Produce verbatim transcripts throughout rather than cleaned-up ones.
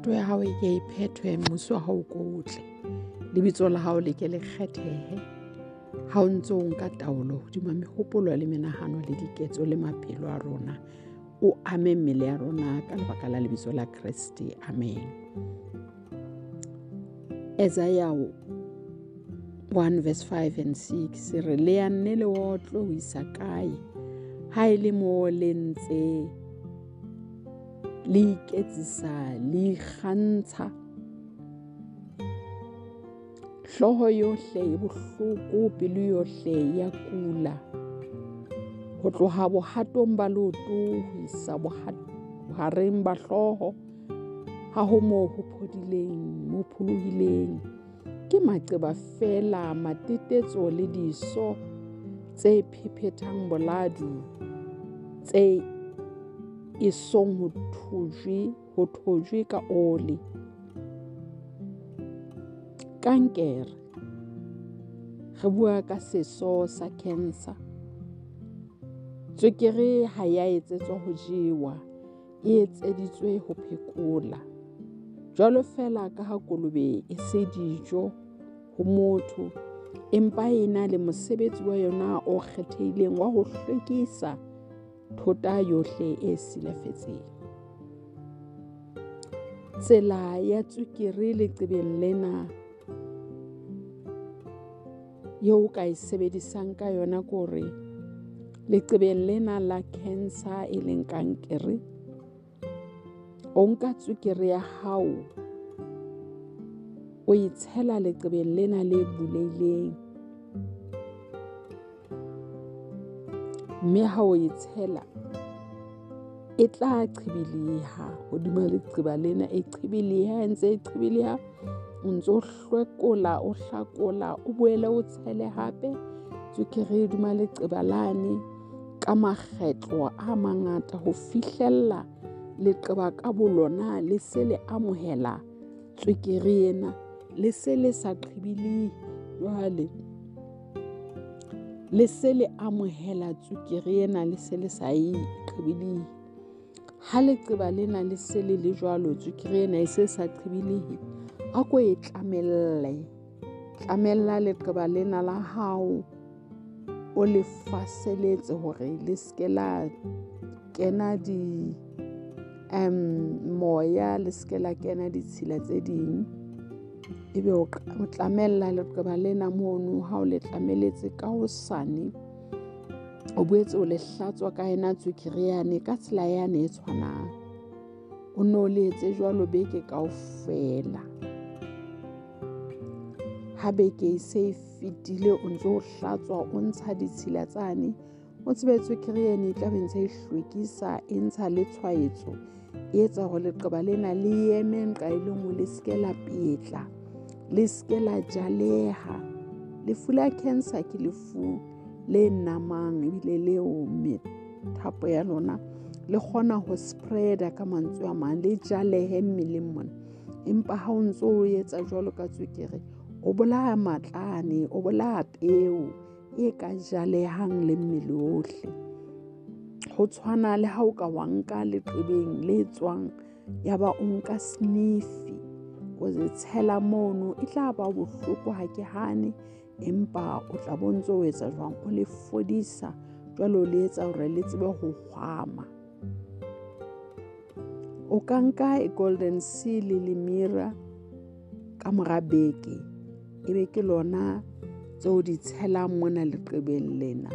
phetho ya hao e ke e phethe, mmuso wa hao ko otle, lebitso la hao le ke le kgethehe ha o ntso o nka taolo hodima mehopolo le menahano le diketso le maphelo a rona. O ame mmele ya rona ka lebaka la lebitso la Kriste. Amen. Isaiah one verse five and six re leanne le otlo ho isa kae ha e le mo le ntse le iketsisa le ikgantsha, hloho yohle e bohloko, pelo yohle ya kula, ho tloha bohatong ba leoto ho isa bohareng ba hloho, ha ho moo ho phodileng mo pholohileng, ke maqeba fela, matetetso le diso tse phephetang boladu, tse isong ho thujwe ho thujwe ka oli. Kankere, re bua ka seso sa cancer. Tswekere ha ya etsetswa ho jewa, e etseditswe ho phekola. Jwalo fela ka ha kolobe e se dijo ho motho, empa e na le mosebetsi wa yona o kgethehileng wa ho hlwekisa thota yohle e silafetseng. Tsela ya tswekere leqebeng lena eo ka e sebedisang ka yona kore leqebeng lena la cancer e leng kankere, o nka tswekere ya hao o e tshela leqebeng lena le buleileng, mme ha o e tshela e tla qhibiliha hodima leqeba lena, e qhibiliha e ntse e qhibiliha, o ntso hlwekola o hlakola, o boele o tshele hape tswekere hodima leqeba lane ka makgetlo a mangata ho fihlella leqeba ka bolona le se le amohela tswekere ena, le se le sa qhibilihe jwale, le se le amohela tswekere ena, le se le sa e qhibilihe. Ha leqeba lena le se le le jwalo, tswekere ena e se sa qhibilihe, a ko e tlamelle tlamella leqeba lena la hao, o le faseletse hore le ske la kena di um, moya, le ske la kena ditshila tse ding. Ebe o tlamella leqeba lena mono, ha o le tlameletse ka hosane, o boetse o le hlatswa ka ena tswekere yane ka tsela yane e tshwanang. O no le etse jwalo beke kaofela. Ha beke e se e fetile, o ntso hlatswa o ntsha ditshila tsane, o tsebe tswekere yane e tla be ntse e hlwekisa, e ntsha le tshwaetso, e etsa hore leqeba lena le eme nqa e le nngwe, le ske la petla, le ske la jaleha. Lefu la cancer ke lefu le namang ebile leo methapo ya lona le kgona ho spreada, ka mantswe a mang, le jalehe mmeleng mona. Empa ha o ntso o etsa jwalo ka tswekere, o bolaya matlane, o bolaya peo e ka jalehang le mmele ohle. Ho tshwana le ha o ka wa nka leqebeng le tswang, yaba o nka snifi o le tshela mono, e tla ba bohloko ha ke hane, empa o tla bontso o etsa jwang, o le fodisa jwalo le etsa hore le tsebe ho hwama. O ka nka e golden seal le mira ka mora beke, ebe ke lona tseo di tshelang mona leqebeng lena,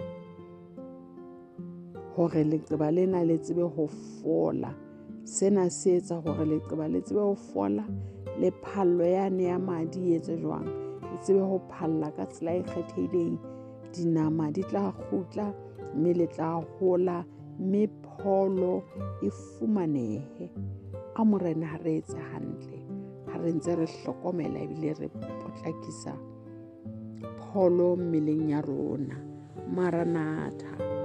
hore leqeba lena le tsebe ho fola. Sena se etsa hore leqeba le tsebe ho fola, le phallo yane ya madi etse jwang, le tsebe ho phalla ka tsela e kgethehileng. Dinama di tla kgutla, mme le tla hola, mme pholo e fumanehe. A Morena ha re etse hantle, ha re ntse re hlokomela ebile re potlakisa pholo mmeleng ya rona. Maranatha.